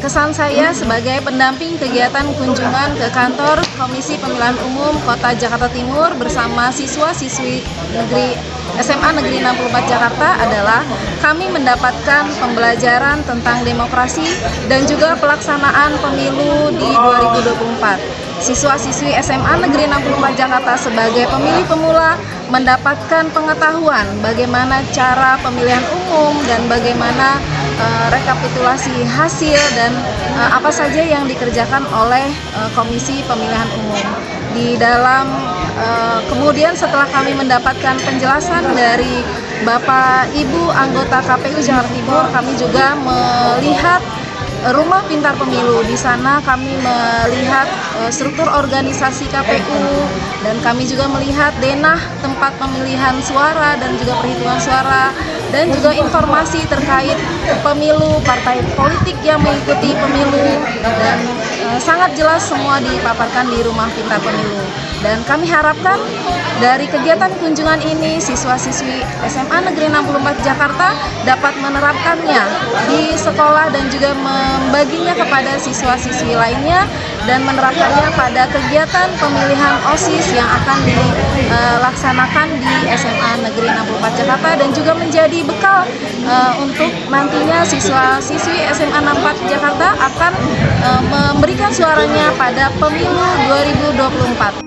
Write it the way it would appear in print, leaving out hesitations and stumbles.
kesan saya sebagai pendamping kegiatan kunjungan ke kantor Komisi Pemilihan Umum Kota Jakarta Timur bersama siswa-siswi SMA Negeri 64 Jakarta adalah kami mendapatkan pembelajaran tentang demokrasi dan juga pelaksanaan pemilu di 2024. Siswa-siswi SMA Negeri 64 Jakarta sebagai pemilih pemula mendapatkan pengetahuan bagaimana cara pemilihan umum dan bagaimana rekapitulasi hasil dan apa saja yang dikerjakan oleh Komisi Pemilihan Umum. Di dalam kemudian setelah kami mendapatkan penjelasan dari Bapak Ibu anggota KPU Jakarta Timur, kami juga melihat Rumah Pintar Pemilu. Di sana kami melihat struktur organisasi KPU dan kami juga melihat denah tempat pemilihan suara dan juga perhitungan suara dan juga informasi terkait pemilu, partai politik yang mengikuti pemilu dan sangat jelas semua dipaparkan di Rumah Pintar Pemilu. Dan kami harapkan dari kegiatan kunjungan ini siswa-siswi SMA Negeri 64 Jakarta dapat menerapkannya di sekolah dan juga membaginya kepada siswa-siswi lainnya dan menerapkannya pada kegiatan pemilihan OSIS yang akan dilaksanakan di SMA Negeri 64 Jakarta dan juga menjadi bekal untuk nantinya siswa-siswi SMA 64 Jakarta akan memberikan suaranya pada pemilu 2024.